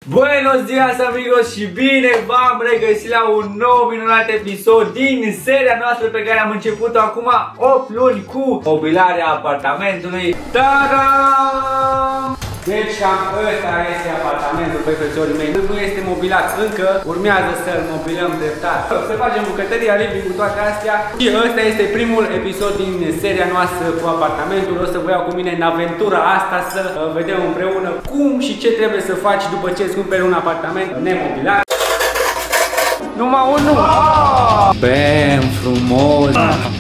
Buenos dias amigos și bine v-am regăsit la un nou minunat episod din seria noastră pe care am început-o acum 8 luni cu mobilarea apartamentului. Ta-da! Deci cam ăsta este apartamentul pe frățiorii mei. Nu este mobilat încă, urmează să-l mobilăm treptat. Să facem bucătăria, living cu toate astea. Și ăsta este primul episod din seria noastră cu apartamentul. O să vă iau cu mine în aventura asta să vedem împreună cum și ce trebuie să faci după ce îți cumperi un apartament nemobilat. Numai unul! Bam, frumos!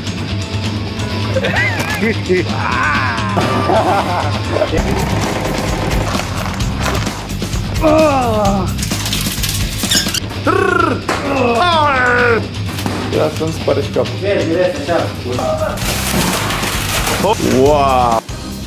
Ia să-mi spare și capul. Vezi, direct așa. Wow!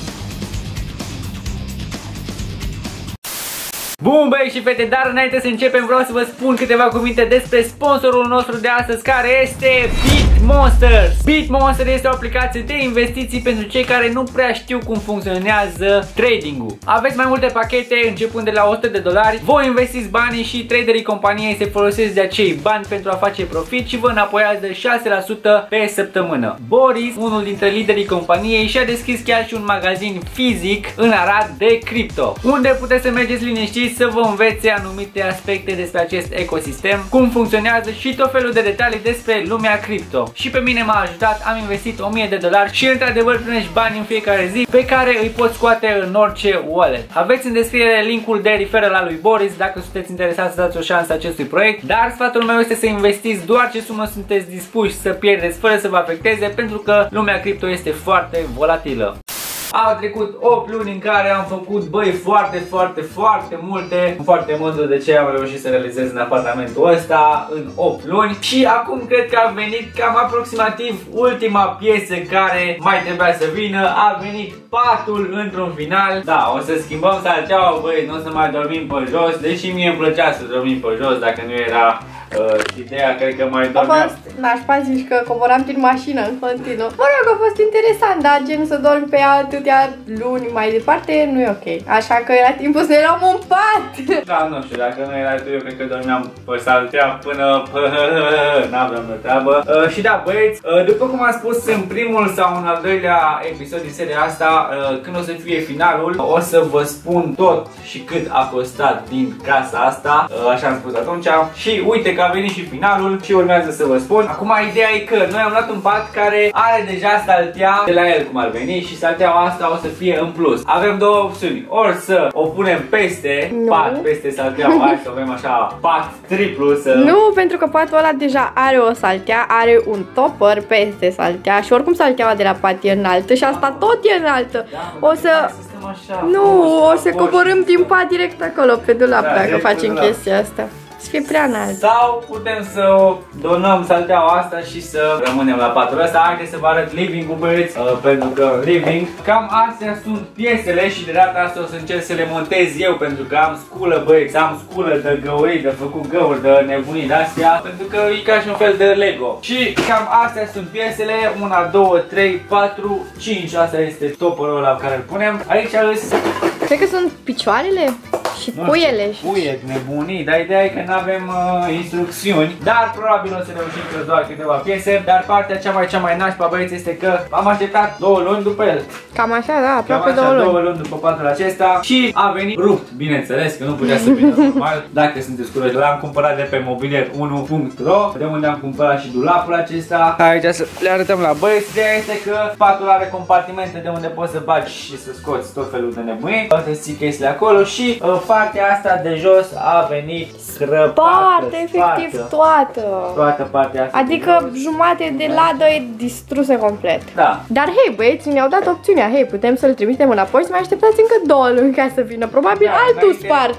Bun băieți și fete, dar înainte să începem vreau să vă spun câteva cuvinte despre sponsorul nostru de astăzi, care este BitMonsters. BitMonsters este o aplicație de investiții pentru cei care nu prea știu cum funcționează trading-ul. Aveți mai multe pachete începând de la $100. Voi investiți banii și traderii companiei se folosesc de acei bani pentru a face profit și vă înapoiază 6% pe săptămână. Boris, unul dintre liderii companiei, și-a deschis chiar și un magazin fizic în Arad de cripto, unde puteți să mergeți liniștiți să vă învețe anumite aspecte despre acest ecosistem, cum funcționează și tot felul de detalii despre lumea cripto. Și pe mine m-a ajutat, am investit $1000 și într-adevăr primești bani în fiecare zi pe care îi poți scoate în orice wallet. Aveți în descriere linkul de referral al lui Boris dacă sunteți interesați să dați o șansă acestui proiect, dar sfatul meu este să investiți doar ce sumă sunteți dispuși să pierdeți fără să vă afecteze, pentru că lumea cripto este foarte volatilă. Au trecut 8 luni în care am făcut, băi, foarte multe. Foarte mândru de ce am reușit să realizez în apartamentul ăsta în 8 luni. Și acum cred că a venit cam aproximativ ultima piesă care mai trebuia să vină. A venit patul într-un final. Da, o să schimbăm salteaua, băi, nu o să mai dormim pe jos. Deși mie îmi plăcea să dormim pe jos, dacă nu era ideea, cred că mai dormeam. A fost nașpa, zici că coboram din mașină în continuu. Mă rog, a fost interesant, dar gen să dormi pe ea atâtea luni mai departe nu e ok. Așa că era timpul să ne luăm un pat. Da, nu știu, dacă nu era tu, eu cred că dormeam pe saltea până n-aveam de treabă. Și da, băieți, după cum am spus în primul sau în al doilea episod din seria asta, când o să fie finalul, o să vă spun tot și cât a costat din casa asta. Așa am spus atunci. Și uite că a venit și finalul și urmează să vă spun. Acum ideea e că noi am luat un pat care are deja saltea de la el cum ar veni și salteaua asta o să fie în plus. Avem două opțiuni. Ori să o punem peste pat, peste salteaua, hai să avem așa pat triplu să... Nu, pentru că patul ăla deja are o saltea, are un topper peste saltea și oricum salteaua de la pat e înaltă și asta tot e înaltă. O să... Așa, nu, o să coborâm din pat direct acolo pe dulap, da, dacă facem chestia asta. Să fie prea înalt. Sau putem să o donăm salteaua asta și să rămânem la patul ăsta. Haideți să vă arăt living-ul, băieți, pentru că living, cam astea sunt piesele și de data asta o să încerc să le montez eu, pentru că am sculă, băieți, am sculă de găurii, de făcut găuri, de nebunii de astea, pentru că e ca și un fel de Lego. Și cam astea sunt piesele, 1, 2, 3, 4, 5, asta este topperul ăla care îl punem. Aici îs... Cred că sunt picioarele și puiele. Puie, nebunii, dar ideea e că nu avem instrucțiuni, dar probabil o să reușim să doar câteva piese. Dar partea cea mai nașpa, băieți, este că am așteptat 2 luni după el. Cam așa, da, aproape 2 luni după patul acesta și a venit rupt, bineînțeles, că nu putea să vină normal. Dacă sunteți curioși, l-am cumpărat de pe mobilier1.ro, de unde am cumpărat și dulapul acesta. Aici să le arătăm la băieți. Ideea este că patul are compartimente de unde poți să bagi și să scoți tot felul de nebunii. O să ții chestiile acolo și partea asta de jos a venit sparte, efectiv toată. Toată partea asta. Adică jumate de ladă e distrusă complet. Da. Dar hei, băieți, mi-au dat opțiunea. Hei, putem să-l trimitem înapoi, să mai așteptați încă 2 luni ca să vină. Probabil da, altul spart.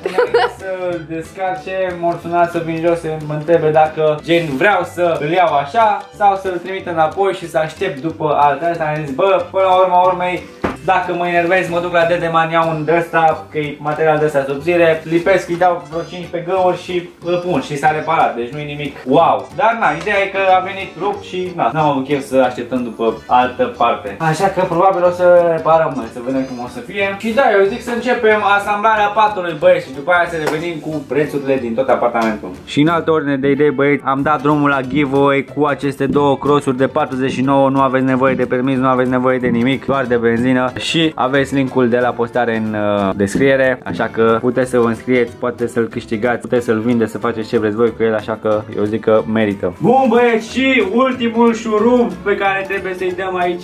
Să descarce, m-or sunat să vin jos să mă întrebe dacă gen vreau să îl iau așa sau să-l trimit înapoi și să aștept după altă. Asta am zis, bă, până la urma urmei Dacă mă enervez, mă duc la Dedeman, iau un de ăsta, că e material de ăsta subțire, lipesc, îi dau vreo 15 găuri și îl pun și s-a reparat, deci nu e nimic wow. Dar na, ideea e că a venit rupt și na, n-am avut chef să așteptăm după altă parte. Așa că probabil o să reparăm noi, să vedem cum o să fie. Și da, eu zic să începem asamblarea patului, băieți, și după aia să revenim cu prețurile din tot apartamentul. Și în altă ordine de idei, băieți, am dat drumul la giveaway cu aceste două crossuri de 49, nu aveți nevoie de permis, nu aveți nevoie de nimic, doar de benzină și aveți linkul de la postare în descriere, așa că puteți să vă înscrieți, poate să-l câștigați, puteți să-l vindeți, să faceți ce vreți voi cu el, așa că eu zic că merită. Bun, băieți, și ultimul șurub pe care trebuie să-i dăm aici.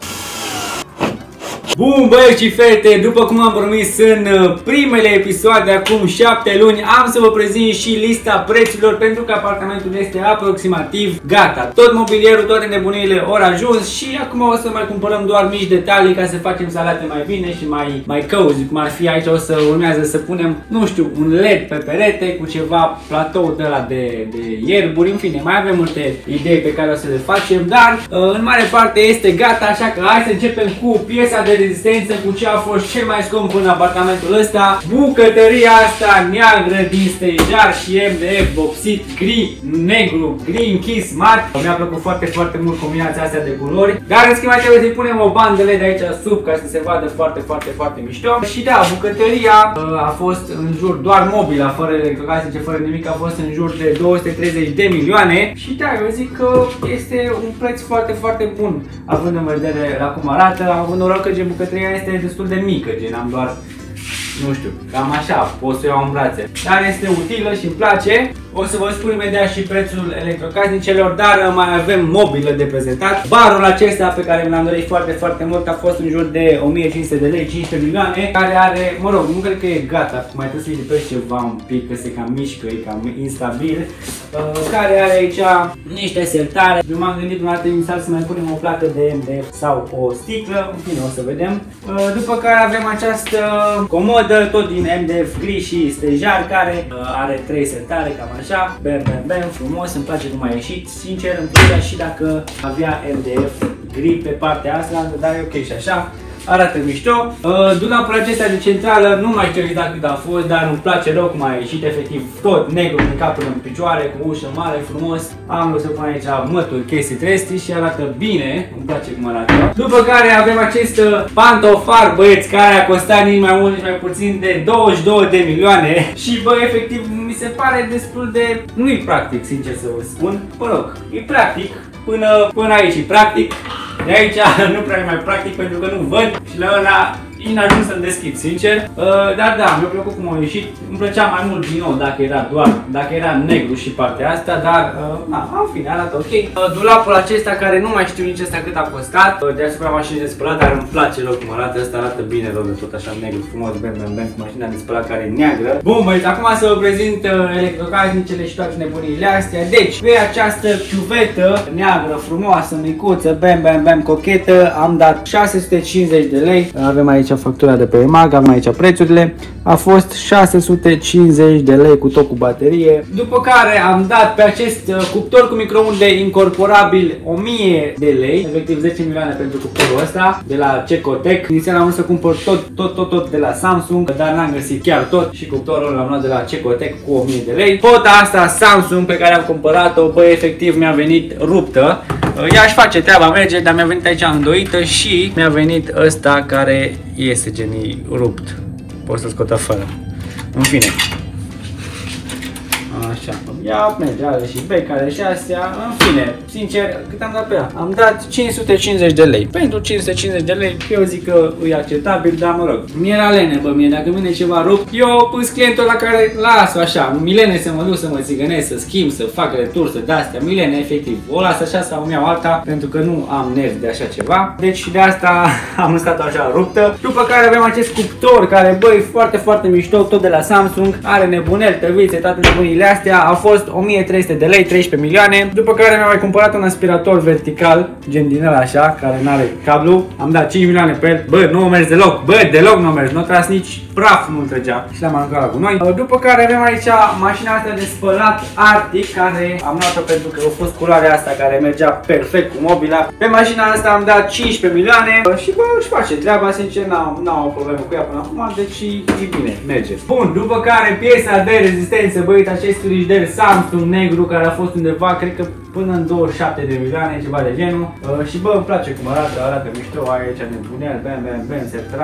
Bun, băieți și fete, după cum am promis în primele episoade acum 7 luni, am să vă prezint și lista prețurilor pentru că apartamentul este aproximativ gata. Tot mobilierul, toate nebunile au ajuns și acum o să mai cumpărăm doar mici detalii ca să facem salate mai bine și mai cozy, cum ar fi aici. O să urmează să punem, nu știu, un LED pe perete cu ceva platou de la de ierburi, în fine, mai avem multe idei pe care o să le facem, dar în mare parte este gata, așa că hai să începem cu piesa de rezistență, cu ce a fost cel mai scump în apartamentul ăsta, bucătăria asta neagră din stejar și MDF vopsit, gri, negru, gri închis, mat. Mi-a plăcut foarte, foarte mult combinația astea de culori, dar în schimb mai trebuie să-i punem o bandă LED aici sub ca să se vadă foarte, foarte, foarte mișto. Și da, bucătăria a fost în jur, doar mobila, fără electrocasnice, fără nimic, a fost în jur de 230 de milioane și da, eu zic că este un preț foarte, foarte bun, având în vedere la cum arată. Am avut noroc că bucătăria este destul de mică, gen am doar, nu știu, cam așa, pot să o iau în brațe. Dar este utilă și îmi place. O să vă spun imediat și prețul electrocasnicelor, dar mai avem mobilă de prezentat. Barul acesta pe care mi l-am dorit foarte, foarte mult a fost în jur de 1500 de lei, 15 milioane, care are, mă rog, nu cred că e gata, mai trebuie să-i lipești ceva un pic, că se cam mișcă, e cam instabil, care are aici niște sertare. Eu m-am gândit un alt inițial să mai punem o placă de MDF sau o sticlă, în fine, o să vedem. După care avem această comodă, tot din MDF gri și stejar, care are 3 sertare, cam așa. Bam, bam, bam, frumos, îmi place cum a ieșit. Sincer, îmi plăcea și dacă avea MDF gri pe partea asta, dar e ok și așa. Arată mișto. Dulapul acesta de centrală, nu mai știu exact cât a fost, dar îmi place rău cum a ieșit, efectiv tot negru din cap până în picioare, cu ușă mare, frumos. Am vrut să pun aici mături, chestii tresti și arată bine, îmi place cum arată. După care avem acest pantofar, băieți, care a costat nici mai mult, nici mai puțin de 22 de milioane și bă, efectiv, mi se pare destul de, nu-i practic, sincer să vă spun. Mă rog, e practic, până aici e practic. De aici nu prea e mai practic pentru că nu văd și la ăla inajuns să-l deschid, sincer. Dar da, mi-a plăcut cum a ieșit. Îmi plăcea mai mult din nou dacă era negru și partea asta, dar în fine, arată ok. Dulapul acesta care nu mai știu nici ăsta cât a costat, deasupra mașinii de spălat, dar îmi place loc cum arată, ăsta arată bine rău de tot așa negru, frumos, bam, bam, bam, cu mașina de spălat care e neagră. Bun, băieți, acum să vă prezint electrocasnicele și toate nebunile astea. Deci, pe această chiuvetă neagră, frumoasă, micuță, bam, bam, bam, cochetă, am dat 650 de lei. Avem aici factura de pe EMAG, am aici prețurile. A fost 650 de lei cu tot cu baterie. După care am dat pe acest cuptor cu microunde incorporabil 1000 de lei, efectiv 10 milioane pentru cuptorul ăsta de la Cecotec. Inițial am vrut să cumpăr tot de la Samsung, dar n-am găsit chiar tot și cuptorul l-am luat de la Cecotec cu 1000 de lei. Pota asta Samsung pe care am cumpărat-o, băi, efectiv mi-a venit ruptă. Ea își face treaba, merge, dar mi-a venit aici îndoită și mi-a venit ăsta care iese genii rupt. Pot să scot afară. În fine. Așa. Ea merge, are și bec, are și astea. În fine, sincer, cât am dat pe ea? Am dat 550 de lei. Pentru 550 de lei, eu zic că e acceptabil, dar mă rog. Mi-era lene, bă, mie, dacă vine ceva rupt, eu pus clientul la care las-o așa. Milene să mă duc să mă țigănesc, să schimb, să fac retur, să de-astea. Milene, efectiv. O las așa sau îmi iau alta, pentru că nu am nervi de așa ceva. Deci de asta am lăsat-o așa ruptă. După care avem acest cuptor, care, băi, foarte, foarte mișto, tot de la Samsung. Are nebunel, tăvițe, toate nebunile astea. A fost 1300 de lei, 13 milioane. După care mi-am mai cumpărat un aspirator vertical, gen din ăla așa, care n-are cablu. Am dat 5 milioane pe el. Bă, nu a mers deloc. Bă, deloc nu a mers. Nu a tras nici praf nu-l trăgea și l-am aruncat la gunoi. După care avem aici mașina asta de spălat Arctic, care am luat-o pentru că a fost culoarea asta care mergea perfect cu mobila. Pe mașina asta am dat 15 milioane și bă, își face treaba, sincer, n-am o problemă cu ea până acum, deci e bine, merge. Bun, după care piesa de rezistență, băieți, acest frigider Samsung negru care a fost undeva, cred că până în 27 de milioane, ceva de genul. Și bă, îmi place cum arată mișto, aici nebunel, bam,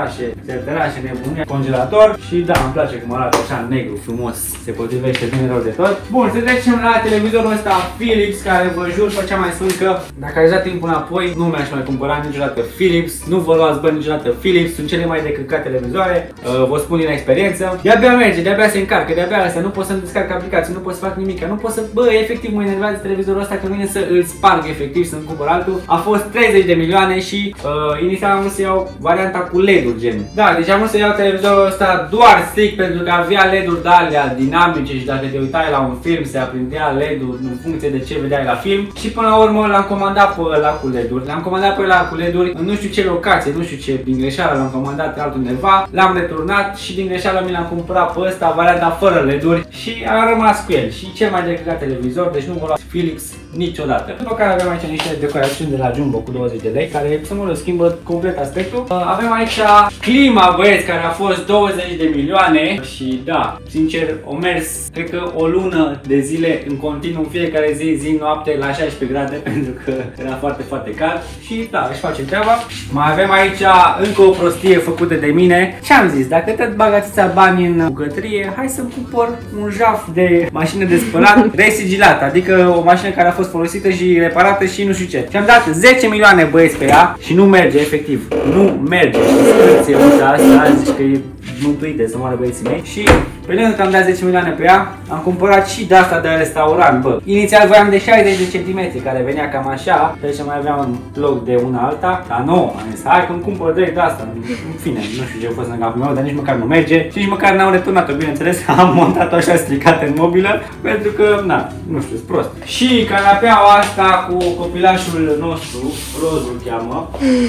se trage nebunel, congelator și da, îmi place cum arată așa negru, frumos, se potrivește bine rău de tot. Bun, să trecem la televizorul ăsta Philips, care vă jur, făcea mai spun că dacă aș da timpul înapoi, nu mi-aș mai cumpăra niciodată Philips, nu vă luați bani niciodată Philips, sunt cele mai de căcat televizoare, vă spun din experiență. De-abia merge, de-abia se încarcă, de-abia astea, nu pot să-mi descarc aplicații, nu pot să fac nimic, nu pot să, bă, efectiv mă enervează televizorul ăsta că vine să îl sparg efectiv, să-mi cumpăr altul. A fost 30 de milioane și inițial am vrut să iau varianta cu LED-uri gen. Da, deci am vrut să iau televizorul ăsta doar strict pentru că avea LED-uri de alea dinamice și dacă te uitai la un film se aprindea LED-ul în funcție de ce vedeai la film. Și până la urmă l-am comandat pe ăla cu LED-uri. L-am comandat pe ăla cu LED-uri în nu știu ce locație, nu știu ce, din greșeală l-am comandat altundeva, l-am returnat și din greșeală mi l-am cumpărat pe ăsta, varianta fără LED-uri și am rămas cu el. Și cel mai decăcat televizor, deci nu vă luați Philips niciodată. După care avem aici niște decorațiuni de la Jumbo cu 20 de lei, care să mă schimbă complet aspectul. Avem aici clima, băieți, care a fost 20 de milioane și da, sincer, o mers, cred că o lună de zile în continuu, fiecare zi, noapte la 16 grade, pentru că era foarte, foarte cald și da, își face treaba. Mai avem aici încă o prostie făcută de mine. Ce am zis? Dacă tot bagați bani în bucătărie, hai să-mi cumpăr un jaf de mașină de spălat resigilată, adică o mașină care a fost folosită și reparată și nu știu ce. Și am dat 10 milioane, băieți, pe ea și nu merge, efectiv. Nu merge. Descripție asta, zici că e mântuite să moară băieții mei. Și pe lângă că am dat 10 milioane pe ea, am cumpărat și de asta de restaurant, bă. Inițial voiam de 60 de centimetri, care venea cam așa, deci mai aveam un loc de una alta, dar nu, am zis, hai că îmi cumpăr direct de asta. În fine, nu știu ce a fost în capul meu, dar nici măcar nu merge și nici măcar n-am returnat-o, bineînțeles, am montat-o așa stricată în mobilă, pentru că, na, nu știu, sunt prost. Și canapeaua asta cu copilașul nostru, Rozul cheamă,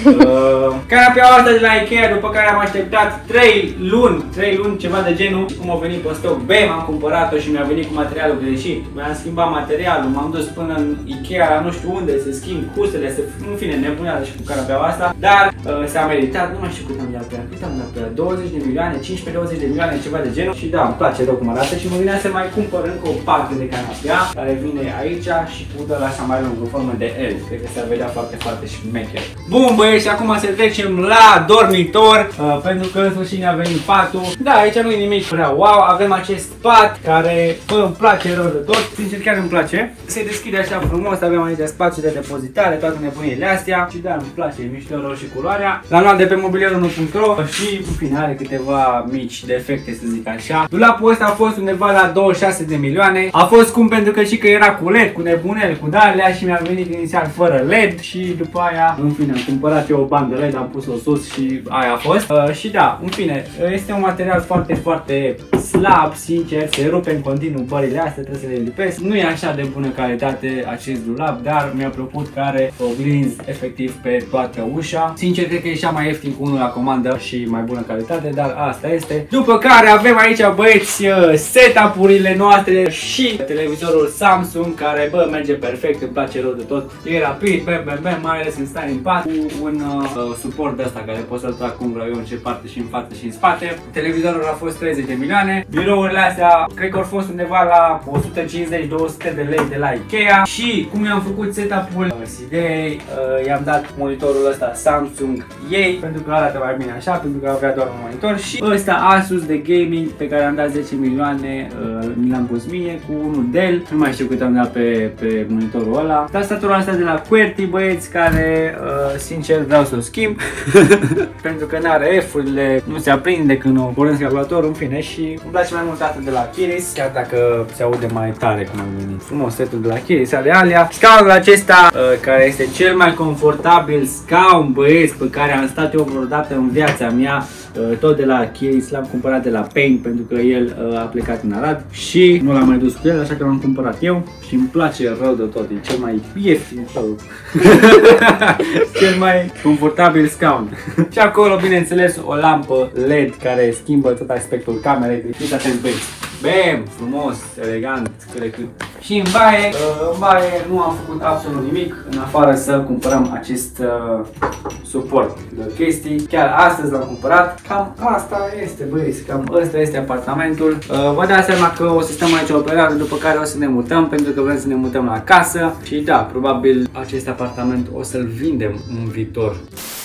canapeaua asta de la Ikea, după care am așteptat 3 luni, ceva de genul, cum a venit pe stoc, bam, am cumpărat-o și mi-a venit cu materialul greșit. Mi-am schimbat materialul, m-am dus până în Ikea, la nu știu unde, să schimb cusele, în fine, nebuneală și cu canapeaua asta, dar s-a meritat, nu mai știu cât am dat pe ea, cât am dat pe ea, 20 de milioane, 15-20 de milioane, ceva de genul și da, îmi place rău cum arată și mă vinea să mai cumpăr încă o parte de canapea, care vine aici și cu ăla așa mai lung, în formă de L, cred că s-ar vedea foarte, foarte șmecher. Bun, băieți, acum să trecem la dormitor, pentru că în sfârșit ne-a venit patul. Da, aici nu e nimic prea wow, avem acest pat care, bă, îmi place rău de tot, sincer chiar îmi place. Se deschide așa frumos, avem aici spațiu de depozitare, toate nebunile astea și da, îmi place, e mișto rău și culoarea. L-am luat de pe mobilierul.ro și în fine are câteva mici defecte, să zic așa. Dulapul ăsta a fost undeva la 26 de milioane, a fost scump pentru că și că era cu LED, cu nebunele, cu dalea și mi-a venit inițial fără LED și după aia, în fine, am cumpărat eu o bandă LED, am pus-o sus și aia a fost. Și da, în fine, este un material foarte, foarte slab, sincer, se rupe în continuu pările astea, trebuie să le lipesc. Nu e așa de bună calitate acest dulap, dar mi-a plăcut că are oglinzi efectiv pe toată ușa. Sincer, cred că e și mai ieftin cu unul la comandă și mai bună calitate, dar asta este. După care avem aici, băieți, setup-urile noastre și televizorul Samsung, care, bă, merge perfect, îmi place rău de tot. E rapid, mai ales când stai în pat, cu un suport de asta care pot să-l trag cum vreau eu în ce parte și în față și în spate. Televizorul a fost 30 de milioane. Birourile astea, cred că au fost undeva la 150-200 de lei de la Ikea. Și cum i-am făcut setup-ul idei, i-am dat monitorul ăsta Samsung ei, pentru că arată mai bine așa, pentru că avea doar un monitor. Și ăsta Asus de gaming, pe care am dat 10 milioane, mi l-am pus mie, cu unul Dell, nu mai știu cât am dat pe monitorul ăla. Tastatura asta de la QWERTY, băieți, care, sincer, vreau să o schimb, pentru că n-are F-urile, nu se aprinde când o pornesc calculatorul, în fine, și îmi place mai mult asta de la Kiris, chiar dacă se aude mai tare cum am venit. Frumos setul de la Kiris, ale alea. Scaunul acesta, care este cel mai confortabil scaun, băieți, pe care am stat eu vreodată în viața mea, tot de la Chili's, l-am cumpărat de la Paint pentru că el a plecat în Arad și nu l-am mai dus cu el, așa că l-am cumpărat eu și îmi place rău de tot, e cel mai ieftin sau cel mai confortabil scaun. Și acolo, bineînțeles, o lampă LED care schimbă tot aspectul camerei, deci fiți atenți, băieți. Bam! Frumos, elegant, cât. Și în baie nu am făcut absolut nimic, în afară să cumpărăm acest suport de chestii. Chiar astăzi l-am cumpărat. Cam asta este, băieți, cam ăsta este apartamentul. Vă dați seama că o să stăm aici o perioadă, după care o să ne mutăm, pentru că vrem să ne mutăm la casă. Și da, probabil acest apartament o să-l vindem în viitor.